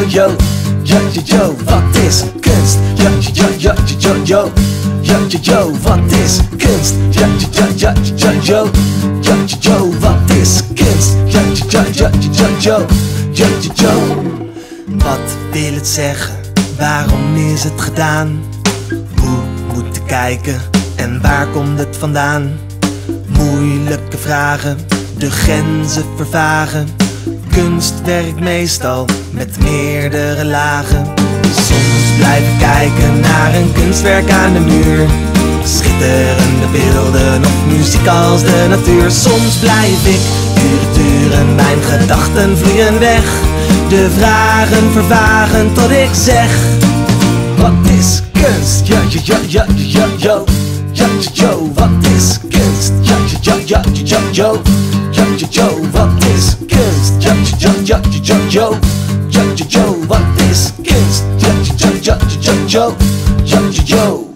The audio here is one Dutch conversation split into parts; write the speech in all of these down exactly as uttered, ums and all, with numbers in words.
yo, yo, yo, yo, wat is kunst? Yo, yo, yo, yo, yo, yo, yo, yo, wat is kunst? Yo, yo, yo, yo, yo, yo, yo, yo, wat is kunst? Yo, yo, yo, yo, yo, yo, yo, yo. Wat wil het zeggen? Waarom is het gedaan? Hoe moet ik kijken? En waar komt het vandaan? Moeilijke vragen, de grenzen vervagen. Kunst werkt meestal met meerdere lagen. Soms blijf ik kijken naar een kunstwerk aan de muur. Schitterende beelden of muziek als de natuur. Soms blijf ik uren, uren, mijn gedachten vliegen weg. De vragen vervagen tot ik zeg: wat is kunst? Yo, yo, yo, yo, yo, yo, yo, yo, yo, wat is kunst? Yo, yo, yo, yo, yo, yo, yo, yo, yo, wat is kunst? Yo, yo, yo, yo, yo, yo, yo, yo, wat is kunst? Yo, yo, yo, yo, yo, yo, yo, yo.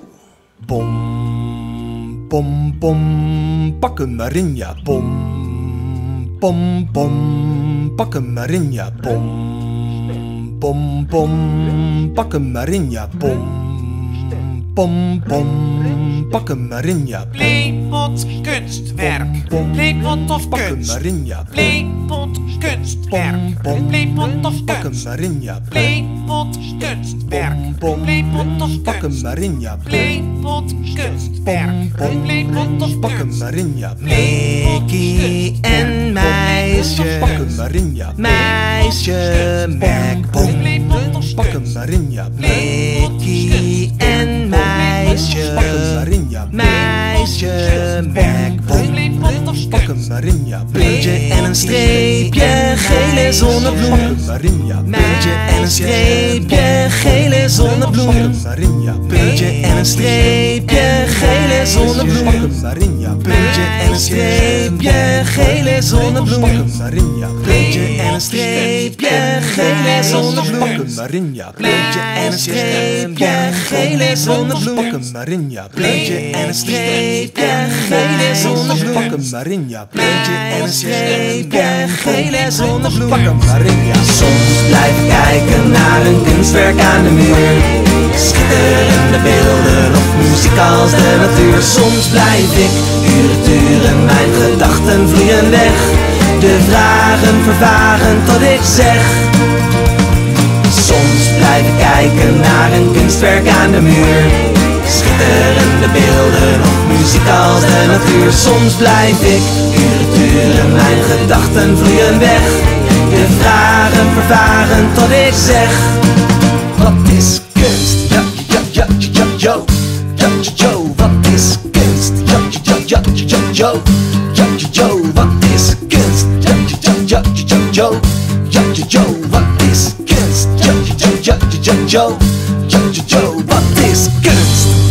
Bom, bom, bom, pak hem maar in, ja, bom. Bom, bom, pak hem maar in, ja, bom. Bom, bom, pak hem maar in, ja, bom. Bom, bom, pak hem maar in, ja, bom. Playpot kunstwerk, Playpot of kunst, Playpot kunstwerk, Playpot of pak hem kunst, maar in, ja, Playpot kunstwerk, Playpot of pak hem kunst, maar in, ja, Playpot kunstwerk, Playpot of pak hem kunst, maar in, ja, Mickey en meisje, pak hem maar in, ja, meisje Mac, bom. pak hem maar in, ja, Mickey en meisje, pak hem maar in, ja, meisje Mac, bom. pak hem maar in, ja, Puntje en een streepje, gele zonnebloem. pak hem maar in, ja, Puntje en een streepje, gele zonnebloem. pak hem maar in, ja, Puntje en een streepje, gele zonnebloem. pak hem maar in, ja, Puntje en een streepje, gele zonnebloem. pak hem maar in, ja, Puntje en een streepje, gele zonnebloem. pak hem maar in, ja, Puntje en een streepje, gele zonnebloem. pak hem maar in, ja, Puntje en een streepje, gele zonnebloem. pak hem maar in, ja, Puntje en een streepje, gele zonnebloem. pak hem maar in, ja. Soms blijf ik kijken naar een kunstwerk aan de muur. Schitterende beelden of muziek als de natuur. Soms blijf ik uren, uren, mijn gedachten vliegen weg. De vragen vervagen tot ik zeg: soms blijf ik kijken naar een kunstwerk aan de muur. Schitterende beelden of muziek als de natuur. Soms blijf ik uren, uren, mijn gedachten vliegen weg. De vragen vervagen tot ik zeg: Wat is kunst? Yo, yo, yo, yo, yo, yo, yo, yo, wat is kunst? Yo, yo, yo, yo, yo, yo, yo, yo, wat is kunst? Yo, yo, yo, yo, yo, yo, yo, yo, wat is kunst? Yo, yo, yo, yo, yo, yo, yo, yo, wat is kunst?